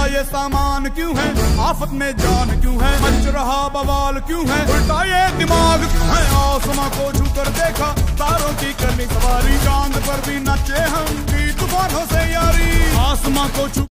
ये सामान क्यों है, आफत में जान क्यों है, मच रहा बवाल क्यों है, उल्टा ये दिमाग क्यों है। आसमां को छूकर देखा, तारों की करनी सवारी, चांद पर भी नाचे हम भी तूफानों से यारी। आसमां को छू